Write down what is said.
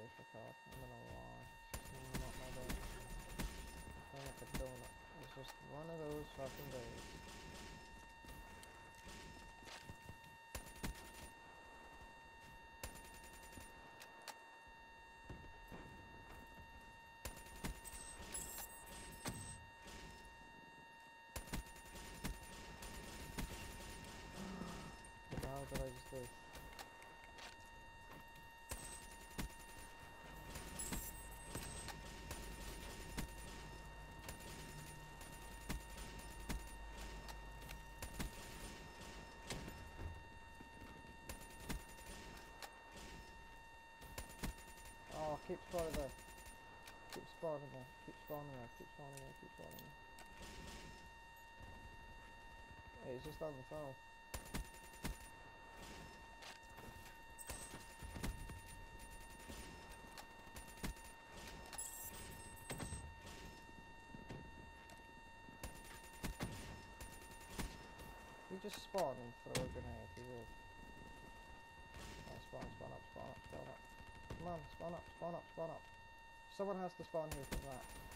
for card. I'm gonna lie. It's just not my day. I'm like a donut. It's just one of those fucking days. What the hell did I just do? Oh, keep spawning there. Keep spawning there. Keep spawning there. Keep spawning there. Keep spawning there. Hey, it's just on the phone. You just spawn and throw a grenade, you will. Oh, spawn up, spawn up, spawn up. Come on, spawn up, spawn up, spawn up. Someone has to spawn here for that.